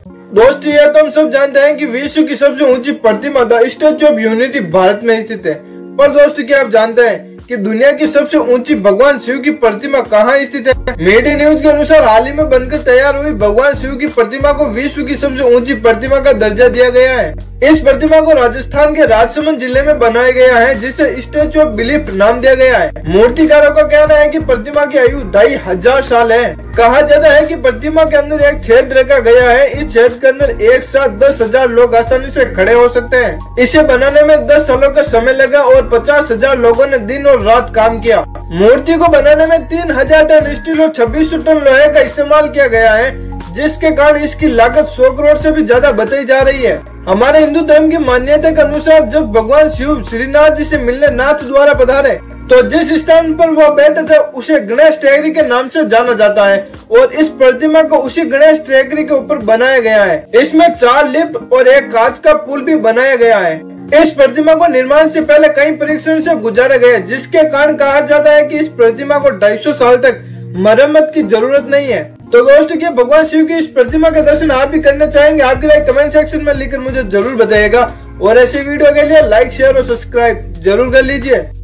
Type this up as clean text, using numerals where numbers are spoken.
दोस्तों ये तो हम सब जानते हैं कि विश्व की सबसे ऊंची प्रतिमा the Statue of Unity Bharat में स्थित है। पर दोस्तों क्या आप जानते हैं कि दुनिया की सबसे ऊंची भगवान शिव की प्रतिमा कहाँ स्थित है? मीडिया न्यूज के अनुसार हाल ही में बनकर तैयार हुई भगवान शिव की प्रतिमा को विश्व की सबसे ऊंची प्रतिमा का दर्जा दिया गया है। इस प्रतिमा को राजस्थान के राजसमंद जिले में बनाया गया है, जिसे स्टैच्यू ऑफ बिलीफ नाम दिया गया है। मूर्तिकारों का कहना है कि प्रतिमा की आयु 2500 साल है। कहा जाता है कि प्रतिमा के अंदर एक छेद रखा गया है। इस छेद के अंदर एक साथ 10,000 लोग आसानी से खड़े हो सकते हैं। इसे बनाने में 10 सालों का समय लगा और 50,000 लोगों ने दिन और रात काम किया। मूर्ति को बनाने में 3000 टन स्टील और 2600 टन लोहे का इस्तेमाल किया गया है, जिसके कारण इसकी लागत 100 करोड़ से भी ज्यादा बताई जा रही है। हमारे हिंदू धर्म की मान्यता के अनुसार जब भगवान शिव श्रीनाथ जी से मिलने नाथ द्वारा पधारे तो जिस स्थान पर वह बैठे थे उसे गणेश टेकरी के नाम से जाना जाता है और इस प्रतिमा को उसी गणेश टेकरी के ऊपर बनाया गया है। इसमें 4 लिफ्ट और एक कांच का पुल भी बनाया गया है। इस प्रतिमा को निर्माण से पहले कई परीक्षण से गुजारा गया, जिसके कारण कहा जाता है कि इस प्रतिमा को 250 साल तक मरम्मत की जरूरत नहीं है। तो दोस्तों क्या भगवान शिव की इस प्रतिमा के दर्शन आप भी करना चाहेंगे? आपकी राय कमेंट सेक्शन में लिखकर मुझे जरूर बताइएगा और ऐसी वीडियो के लिए लाइक शेयर और सब्सक्राइब जरूर कर लीजिए।